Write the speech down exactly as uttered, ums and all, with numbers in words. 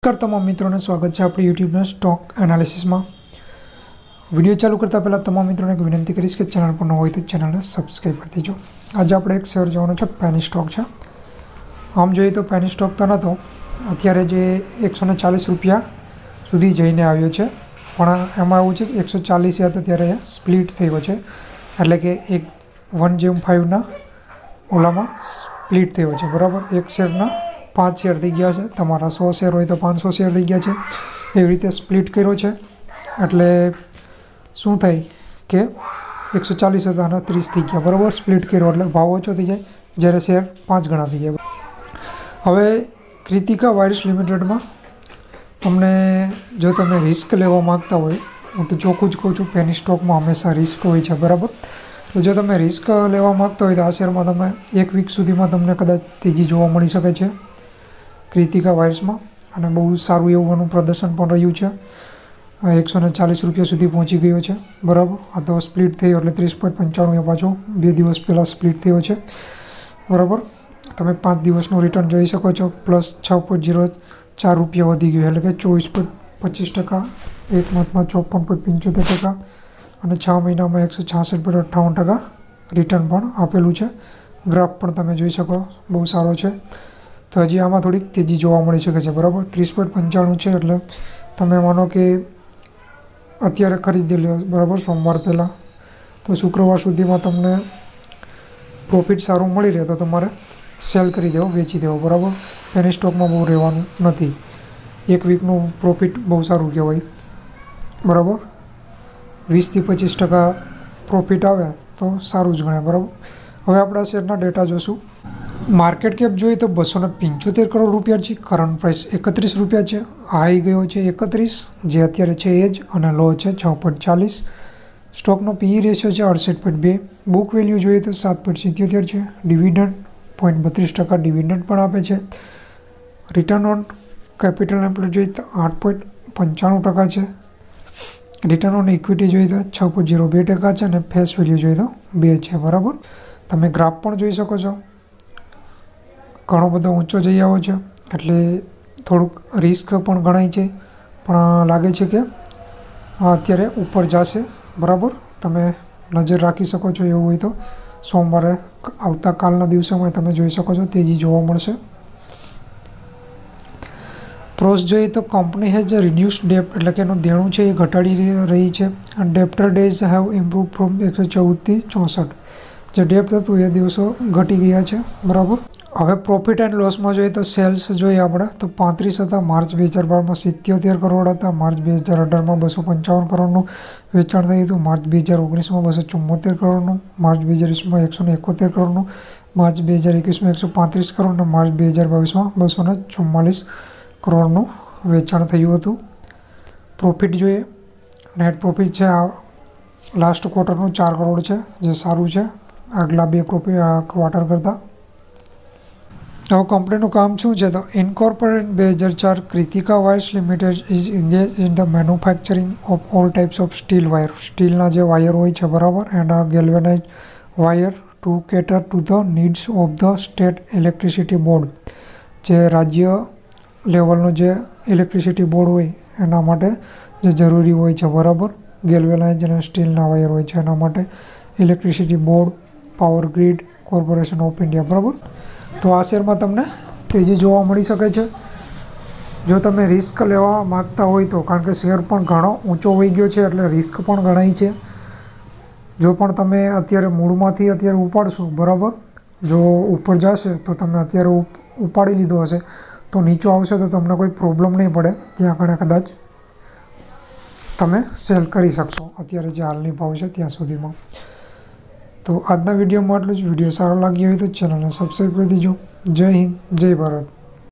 नमस्कार तमाम मित्रों ने स्वागत है अपनी यूट्यूब में स्टॉक एनालिसिस में। वीडियो चालू करता पहला तमाम मित्रों ने एक विनंती करीश के चैनल पर न हो तो चैनल ने सब्सक्राइब कर दीजिए। आज आप एक शेर जोવાનો છે પેની સ્ટોક છે। આમ જોઈએ તો પેની સ્ટોક તો નતો અત્યારે જે એકસો ચાલીસ રૂપિયા સુધી જઈને આવ્યો છે, પણ એમાં એવું છે કે એકસો ચાલીસ या तो ત્યારે સ્પ્લિટ થયો છે, એટલે કે એક वन જેમ फाइव ના ઓલામાં સ્પ્લિટ થયો છે બરાબર। એક શેરના पांच शेर थी गया है, तमारा सौ शेर हो तो पांच सौ शेर थी गया है, एवं रीते स्प्लिट करो है एटले शू थाय के एक सौ चालीस था तीस थी गया बराबर। स्प्लिट करो एटले भाव ओछो थी जाए जयरे शेर पांच गणा थी जाए। हवे कृतिका वायर्स लिमिटेड में तमने जो तमे रिस्क लेवा मांगता हो, हूँ तो चोख्खुं ज कहूँ छूँ पेनी स्टॉक में हमेशा रिस्क होय छे बराबर। तो जो तमे रिस्क लेवा मांगता हो तो आ शेर में तमे एक वीक सुधी में तमने कदाच तेजी जोवा मळी शके छे कृतिका वायर्स में, और बहुत सारू एवं प्रदर्शन पण रह्यु छे। एक सौ चालीस रुपया सुधी पहुँची गयो है बराबर। आ तो स्प्लिट थी एटले तीस पॉइंट पंचाणु पाछो बे दिवस पहला स्प्लिट थयो है बराबर। तमे पांच दिवसનું रिटर्न જોઈ શકો છો, प्लस छ पॉइंट जीरो चार रुपया वधी गयो એટલે કે चौबीस पॉइंट पच्चीस टका, एक मंथ में चौपन पॉइंट पंचोतेर टका और छ महीना में एक सौ छियासठ पॉइंट अठावन टका रिटर्न पण आपेलू है। ग्राफ पण तमे જોઈ શકો बहुत सारो है। तो हजी आम थोड़ी तेजी जोवा मळी शके छे बराबर। तीस पॉइंट पंचाणु है एटले तमे मानो कि अत्यारे खरीदी लो बराबर सोमवार पहला, तो शुक्रवार सुधी में तमने प्रॉफिट सारू मळी रहे तो तमारे सेल करी देवो, वेची देवो बराबर। पेनी स्टॉक में बहु रहेवानुं नथी, एक वीकनु प्रॉफिट बहुत सारू कहेवाय बराबर। वीस थी पच्चीस टका प्रॉफिट आवे तो सारू ज गणाय बराबर। हवे आपणे शेरना डेटा जोशुं। मार्केट केप जो तो बसो ने पंचोतेर करोड़ रुपया है, करंट प्राइस एकत्रीस रुपया है, हाई गयो है एकत्रीस जे अत्यारे छे एज अने लो है छ पॉइंट चालीस। स्टॉकनो पीई रेशियो है अड़सठ पॉइंट बे। बुक वेल्यू जो तो सात पॉइंट सित्योतेर है। डिविडंड पॉइंट बत्रीस टका डिविडंड पण आपे छे। रिटर्न ऑन कैपिटल एम्प्लॉयड जो तो आठ पॉइंट पंचाणु टका है। रिटर्न ऑन इक्विटी जो तो छ पॉइंट जीरो बे टका है। फेस वेल्यू जो तो बे है बराबर। तमे ग्राफ पण जोई शको छो, घणो बधो ऊंचो जई आव्यो छे एटले थोड़ुंक रिस्क पण गणाय छे, पण लागे छे के अत्यारे ऊपर जाशे बराबर। तमे नजर राखी शको छो, एवुं होय तो सोमवारे आवता कालना दिवसोमां तमे जोई शको छो तेजी जोवा मळशे। प्रोस जोईए तो कंपनी हेज रिड्यूस्ड डेप्ट एटले के एनुं देणुं छे ए घटाडी रही है। Debtor days have improve from एक सौ चौदह थी चौसठ, जो डेप्ट हतुं ए दिवसों घटी गया है बराबर। हवे प्रॉफिट एंड लॉस में जो तो सेल्स जो अपने तो पैंतीस था मार्च बे हज़ार बार में सित्योतेर करोड़ था। मार्च बे हज़ार अठार में बसो पंचावन करोड़ वेचाण थयुं हतुं। मार्च बे हज़ार ओगनीस में बसो चुम्मोतेर करोड़, मार्च बे हज़ार वीस में एक सौ इकोतेर करोड़, मार्च बे हज़ार एकवीस में एक सौ पैंतीस करोड़, मार्च बे हज़ार बावीस में बसो ने चुम्मालीस करोड़ वेचाण थयुं हतुं। प्रॉफिट जो नेट प्रॉफिट है लास्ट क्वार्टर चार करोड़ है, जो सारू है आगला बे प्रॉफिट क्वार्टर करता। હવે કંપનીનું કામ શું છે તો ઇન્કોર્પોરેટ બે હજાર ચાર Kritika wires limited is engage in the manufacturing of all types of steel wire. સ્ટીલના જે વાયર હોય છે બરાબર, and galvanize wire to cater to the needs of the state electricity board. જે રાજ્ય લેવલનો જે ઇલેક્ટ્રિસિટી બોર્ડ હોય એના માટે જે જરૂરી હોય છે બરાબર, ગેલ્વેનાઇઝ અને સ્ટીલના વાયર હોય છે એના માટે electricity board, power grid corporation of India બરાબર। तो आ शेर में तमने तेजी जोवा मळी शके छे जो तमे रिस्क लेवा मांगता होय तो, कारण के शेर पण घणो ऊंचो होई गयो छे एटले रिस्क पण गणाय छे। जो पण तमे अत्यारे मूळमांथी अत्यारे उपाडशो बराबर, जो ऊपर जशे तो तमे अत्यारे उपाड़ी लीधो हशे तो नीचो आवशे तो तमने कोई प्रॉब्लम नहीं पड़े, त्यां कणे कदाच तमे सेल करी शकशो अत्यारे जे हालनी भाव छे त्यां सुधीमां। तो आजना वीडियो में आटलुं ज। वीडियो सारो लाग्यो होय तो चैनल ने सब्सक्राइब कर दीजो। जय हिंद, जय भारत।